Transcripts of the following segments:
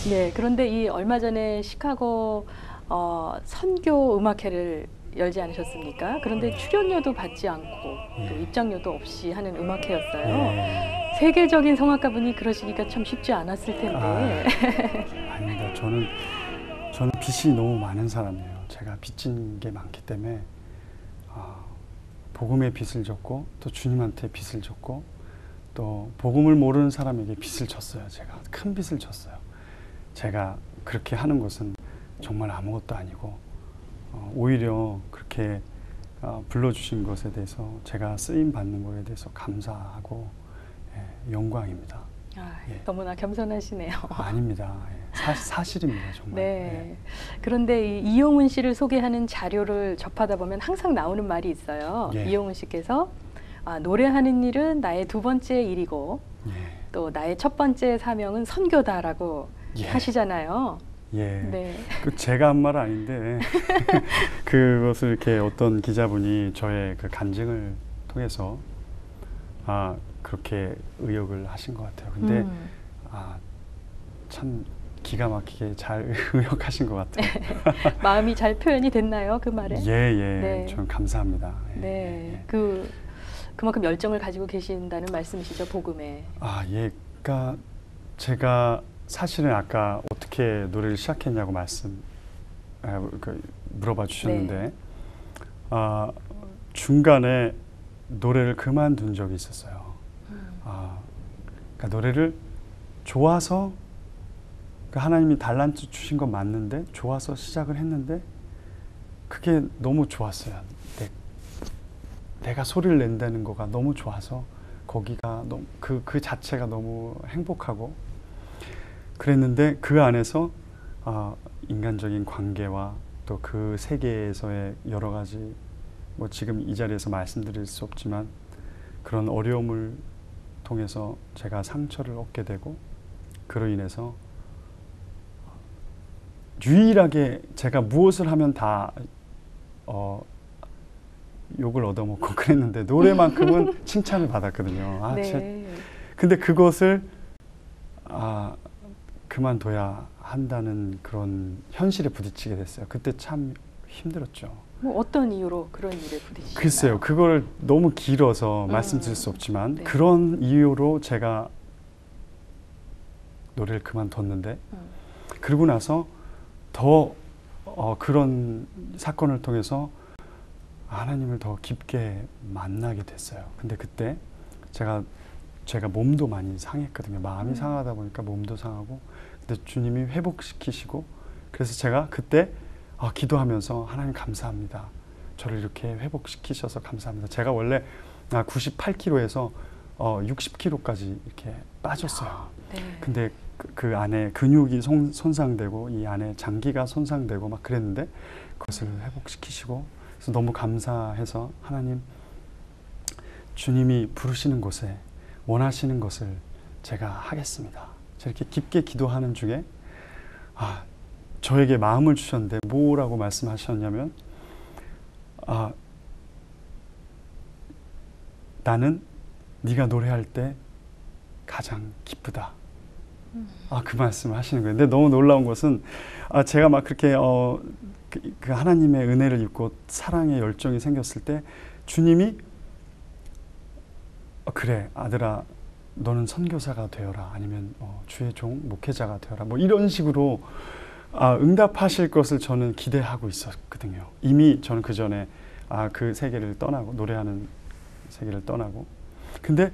네, 그런데 이 얼마 전에 시카고 선교 음악회를 열지 않으셨습니까? 그런데 출연료도 받지 않고 또 예, 입장료도 없이 하는 음악회였어요. 예. 세계적인 성악가분이 그러시기가 참 쉽지 않았을 텐데. 아, 아닙니다. 저는 빚이 너무 많은 사람이에요. 제가 빚진 게 많기 때문에 아, 복음의 빚을 졌고 또 주님한테 빚을 졌고 또 복음을 모르는 사람에게 빚을 졌어요. 제가 큰 빚을 졌어요. 제가 그렇게 하는 것은 정말 아무것도 아니고 오히려 그렇게 불러주신 것에 대해서 제가 쓰임 받는 것에 대해서 감사하고 영광입니다. 아, 예. 너무나 겸손하시네요. 아닙니다. 사실입니다. 정말. 네. 그런데 이 이용훈 씨를 소개하는 자료를 접하다 보면 항상 나오는 말이 있어요. 예. 이용훈 씨께서 노래하는 일은 나의 두 번째 일이고 예. 또 나의 첫 번째 사명은 선교다라고 예. 하시잖아요. 예. 네. 제가 한 말 아닌데 그것을 이렇게 어떤 기자분이 저의 그 간증을 통해서 그렇게 의역을 하신 것 같아요. 근데 참 기가 막히게 잘 의역하신 것 같아요. 마음이 잘 표현이 됐나요, 그 말에? 예. 네. 전 감사합니다. 네. 그만큼 열정을 가지고 계신다는 말씀이시죠, 복음에. 그러니까 제가 사실은 아까 어떻게 노래를 시작했냐고 물어봐 주셨는데, 네. 중간에 노래를 그만둔 적이 있었어요. 그러니까 노래를 좋아서, 하나님이 달란트 주신 건 맞는데 좋아서 시작을 했는데 그게 너무 좋았어요. 내가 소리를 낸다는 거가 너무 좋아서 거기가 너무 그 자체가 너무 행복하고 그랬는데 그 안에서 인간적인 관계와 또 그 세계에서의 여러 가지 지금 이 자리에서 말씀드릴 수 없지만 그런 어려움을 통해서 제가 상처를 얻게 되고 그로 인해서 유일하게 제가 무엇을 하면 다 욕을 얻어먹고 그랬는데 노래만큼은 칭찬을 받았거든요. 네. 근데 그것을 그만둬야 한다는 그런 현실에 부딪히게 됐어요. 그때 참 힘들었죠. 어떤 이유로 그런 일에 부딪히셨나요? 글쎄요. 그거를 너무 길어서 말씀드릴 수 없지만 네. 그런 이유로 제가 노래를 그만뒀는데 그러고 나서 더 그런 사건을 통해서 하나님을 더 깊게 만나게 됐어요. 근데 그때 제가 몸도 많이 상했거든요. 마음이 상하다 보니까 몸도 상하고 근데 주님이 회복시키시고 그래서 제가 그때 기도하면서 하나님 감사합니다. 저를 이렇게 회복시키셔서 감사합니다. 제가 원래 98kg에서 60kg까지 이렇게 빠졌어요. 네. 근데 그 안에 근육이 손상되고 이 안에 장기가 손상되고 막 그랬는데 그것을 회복시키시고 그래서 너무 감사해서 하나님 주님이 부르시는 곳에 원하시는 것을 제가 하겠습니다. 저렇게 깊게 기도하는 중에 저에게 마음을 주셨는데 뭐라고 말씀하셨냐면 나는 네가 노래할 때 가장 기쁘다. 그 말씀을 하시는 거예요. 근데 너무 놀라운 것은 제가 막 그렇게 그 하나님의 은혜를 입고 사랑의 열정이 생겼을 때 주님이 그래 아들아 너는 선교사가 되어라 아니면 주의 종 목회자가 되어라 이런 식으로 응답하실 것을 저는 기대하고 있었거든요. 이미 저는 그 전에 그 세계를 떠나고 노래하는 세계를 떠나고 근데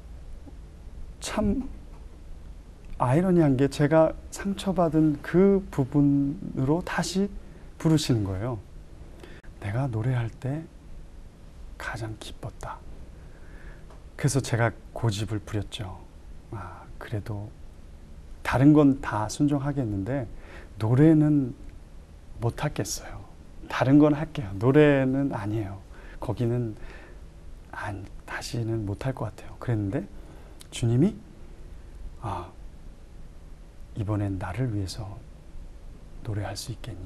참 아이러니한 게 제가 상처받은 그 부분으로 다시 부르시는 거예요. 내가 노래할 때 가장 기뻤다. 그래서 제가 고집을 부렸죠. 그래도 다른 건 다 순종하겠는데 노래는 못 하겠어요. 다른 건 할게요. 노래는 아니에요. 거기는 다시는 못 할 것 같아요. 그랬는데 주님이 이번엔 나를 위해서 노래할 수 있겠니?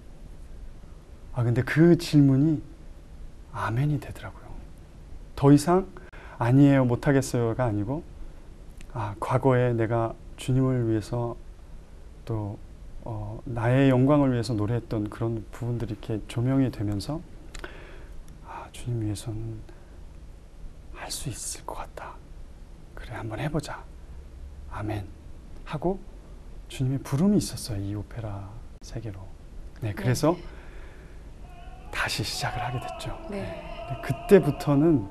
근데 그 질문이 아멘이 되더라고요. 더 이상 아니에요, 못하겠어요가 아니고 과거에 내가 주님을 위해서 또 나의 영광을 위해서 노래했던 그런 부분들이 이렇게 조명이 되면서 주님 위해서는 할 수 있을 것 같다. 그래, 한번 해보자. 아멘. 하고 주님의 부름이 있었어요. 이 오페라 세계로. 네, 그래서 다시 시작을 하게 됐죠. 네. 그때부터는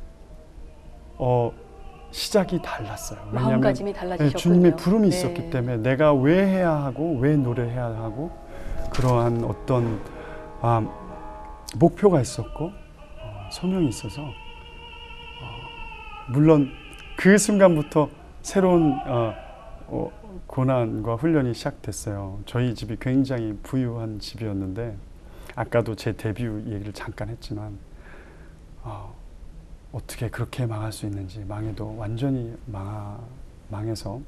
시작이 달랐어요. 왜냐하면 마음가짐이 달라지셨군요. 주님의 부름이 네. 있었기 때문에 내가 왜 해야 하고 왜 노래해야 하고 그러한 어떤 목표가 있었고 소명이 있어서 물론 그 순간부터 새로운 고난과 훈련이 시작됐어요. 저희 집이 굉장히 부유한 집이었는데 아까도 제 데뷔 얘기를 잠깐 했지만 어떻게 그렇게 망할 수 있는지, 망해도 완전히 망해서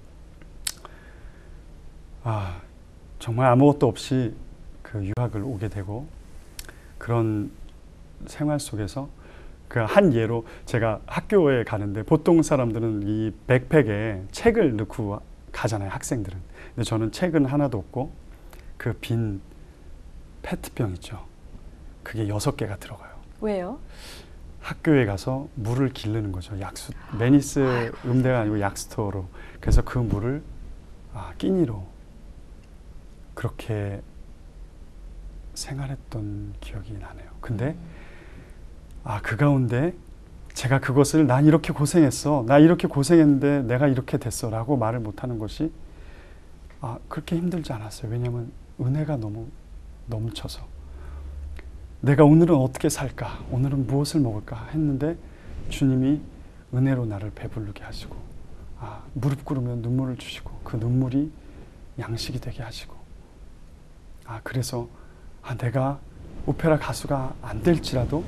정말 아무것도 없이 그 유학을 오게 되고 그런 생활 속에서 그 한 예로 제가 학교에 가는데 보통 사람들은 이 백팩에 책을 넣고 가잖아요, 학생들은. 근데 저는 책은 하나도 없고 그 빈 페트병 있죠. 그게 6개가 들어가요. 왜요? 학교에 가서 물을 기르는 거죠. 베니스 음대가 아니고 약스토어로. 그래서 그 물을 끼니로 그렇게 생활했던 기억이 나네요. 근데 그 가운데 제가 그것을 난 이렇게 고생했어. 나 이렇게 고생했는데 내가 이렇게 됐어. 라고 말을 못하는 것이 그렇게 힘들지 않았어요. 왜냐하면 은혜가 너무 넘쳐서. 내가 오늘은 어떻게 살까? 오늘은 무엇을 먹을까? 했는데 주님이 은혜로 나를 배부르게 하시고 무릎 꿇으면 눈물을 주시고 그 눈물이 양식이 되게 하시고 그래서 내가 오페라 가수가 안 될지라도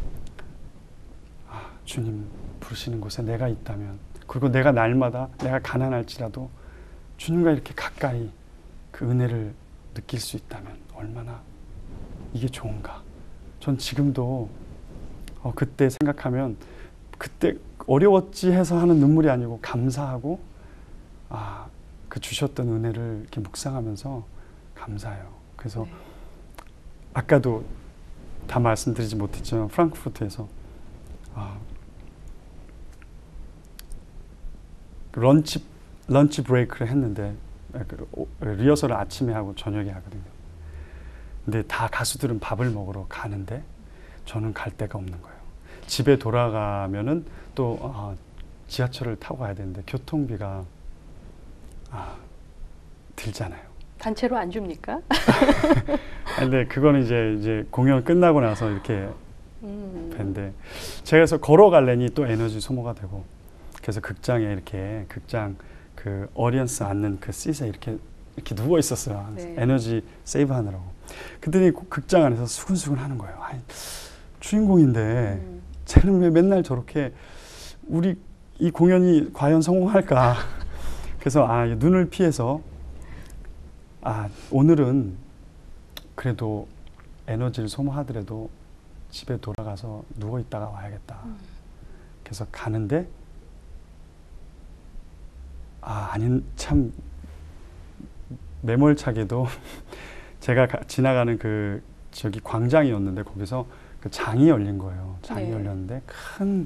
주님 부르시는 곳에 내가 있다면, 그리고 내가 날마다 내가 가난할지라도 주님과 이렇게 가까이 그 은혜를 느낄 수 있다면 얼마나 이게 좋은가. 전 지금도 그때 생각하면 그때 어려웠지 해서 하는 눈물이 아니고 감사하고 그 주셨던 은혜를 이렇게 묵상하면서 감사해요. 그래서 아까도 다 말씀드리지 못했지만 프랑크푸르트에서 런치 브레이크를 했는데 리허설을 아침에 하고 저녁에 하거든요. 근데 다 가수들은 밥을 먹으러 가는데 저는 갈 데가 없는 거예요. 집에 돌아가면은 또 지하철을 타고 가야 되는데 교통비가 들잖아요. 단체로 안 줍니까? 근데 그거는 이제 공연 끝나고 나서 이렇게 밴데 제가 그래서 걸어갈래니 또 에너지 소모가 되고, 그래서 극장에 이렇게 극장 그 어디언스 앉는 그 시트에 이렇게 누워 있었어요. 네. 에너지 세이브 하느라고. 그랬더니 극장 안에서 수근수근 하는 거예요. 주인공인데 쟤는 왜 맨날 저렇게 우리 이 공연이 과연 성공할까? 그래서 눈을 피해서 오늘은 그래도 에너지를 소모하더라도 집에 돌아가서 누워 있다가 와야겠다. 그래서 가는데 참 매몰차게도 제가 지나가는 저기 광장이었는데 거기서 그 장이 열린 거예요. 장이 열렸는데 큰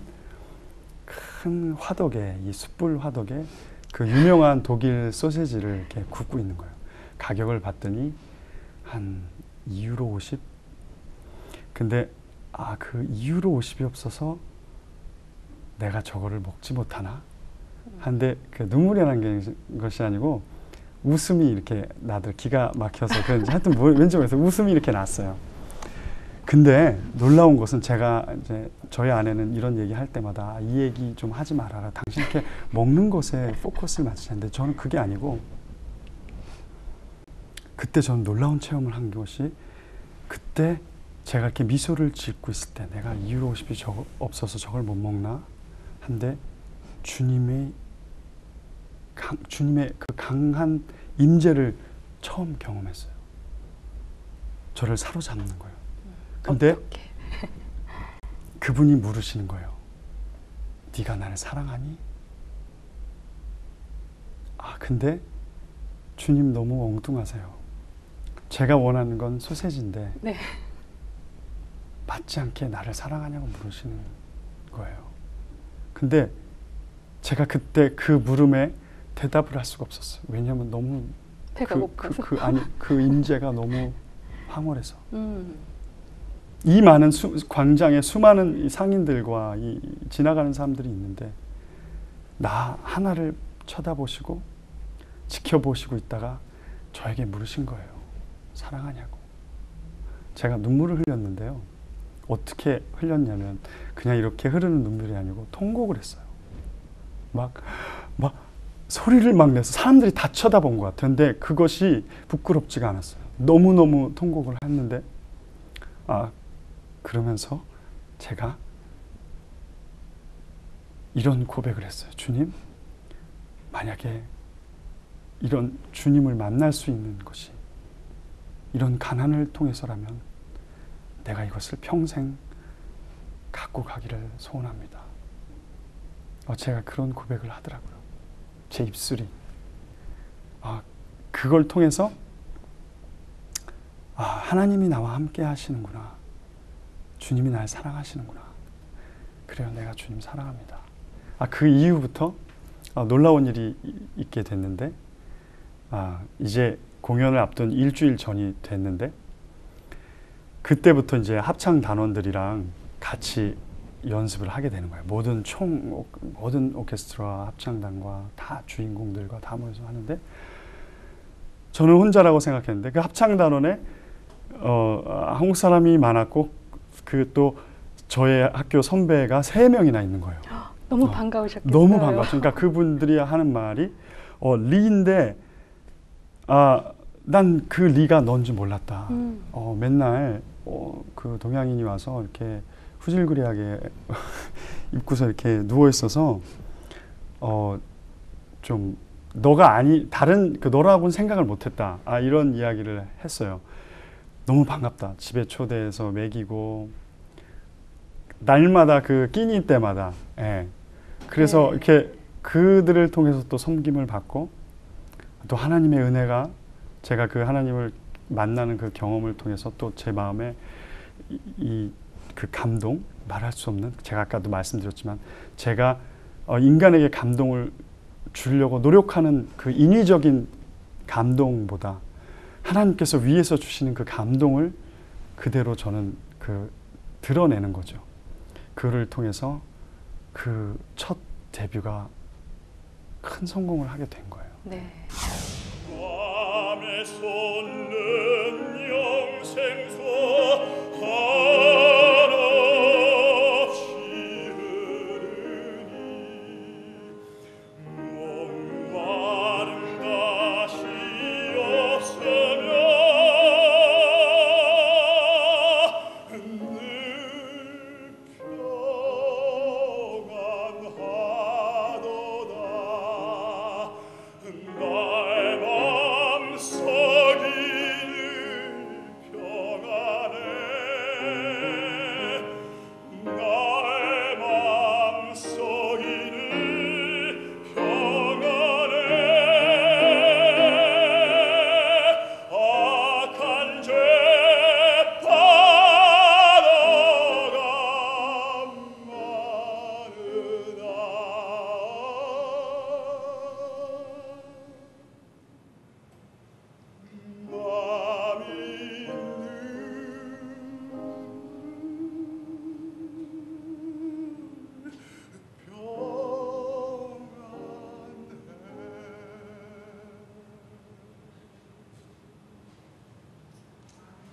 화덕에, 이 숯불 화덕에 그 유명한 독일 소세지를 이렇게 굽고 있는 거예요. 가격을 봤더니 한 2유로 50? 근데 그 2유로 50이 없어서 내가 저거를 먹지 못하나? 한데 그 눈물이 나는 것이 아니고 웃음이 이렇게 나들 기가 막혀서 그런지 하여튼 왠지 모르겠어요. 웃음이 이렇게 났어요. 근데 놀라운 것은 제가 이제 저희 아내는 이런 얘기 할 때마다 이 얘기 좀 하지 말아라. 당신 이렇게 먹는 것에 포커스를 맞추는데 저는 그게 아니고 그때 저는 놀라운 체험을 한 것이 그때 제가 이렇게 미소를 짓고 있을 때 내가 2유로 50이 없어서 저걸 못 먹나? 한데 주님의 그 강한 임재를 처음 경험했어요. 저를 사로잡는 거예요. 근데 어떻게? 그분이 물으시는 거예요. 네가 나를 사랑하니? 근데 주님 너무 엉뚱하세요. 제가 원하는 건 소세지인데 네. 맞지 않게 나를 사랑하냐고 물으시는 거예요. 근데 제가 그때 그 물음에 대답을 할 수가 없었어요. 왜냐하면 너무 배가 고파서. 그 임재가 너무 황홀해서. 음. 이 많은 광장에 수많은 이 상인들과 이 지나가는 사람들이 있는데 나 하나를 쳐다보시고 지켜보시고 있다가 저에게 물으신 거예요. 사랑하냐고. 제가 눈물을 흘렸는데요. 어떻게 흘렸냐면 그냥 이렇게 흐르는 눈물이 아니고 통곡을 했어요. 막 소리를 막 내서 사람들이 다 쳐다본 것 같아요. 근데 그것이 부끄럽지가 않았어요. 너무너무 통곡을 했는데 그러면서 제가 이런 고백을 했어요. 주님, 만약에 이런 주님을 만날 수 있는 것이 이런 가난을 통해서라면 내가 이것을 평생 갖고 가기를 소원합니다. 제가 그런 고백을 하더라고요. 제 입술이. 그걸 통해서 하나님이 나와 함께 하시는구나. 주님이 날 사랑하시는구나. 그래요, 내가 주님 사랑합니다. 그 이후부터 놀라운 일이 있게 됐는데 이제 공연을 앞둔 일주일 전이 됐는데 그때부터 이제 합창 단원들이랑 같이 연습을 하게 되는 거예요. 모든 오케스트라 합창단과 다 주인공들과 다 모여서 하는데 저는 혼자라고 생각했는데 그 합창 단원에 한국 사람이 많았고 그 또 저의 학교 선배가 3명이나 있는 거예요. 너무 반가우셨겠어요. 너무 반가웠죠. 그러니까 그분들이 하는 말이 리인데 난 그 리가 넌 줄 몰랐다. 맨날 그 동양인이 와서 이렇게 후질그리하게 입고서 이렇게 누워 있어서 좀 너가 다른 너라고는 생각을 못했다. 이런 이야기를 했어요. 너무 반갑다. 집에 초대해서 먹이고 날마다 그 끼니 때마다. 그래서 이렇게 그들을 통해서 또 섬김을 받고 또 하나님의 은혜가 제가 그 하나님을 만나는 그 경험을 통해서 또 제 마음에 그 감동, 말할 수 없는, 제가 아까도 말씀드렸지만 제가 인간에게 감동을 주려고 노력하는 그 인위적인 감동보다 하나님께서 위에서 주시는 그 감동을 그대로 저는 드러내는 거죠. 그를 통해서 그 첫 데뷔가 큰 성공을 하게 된 거예요. 네.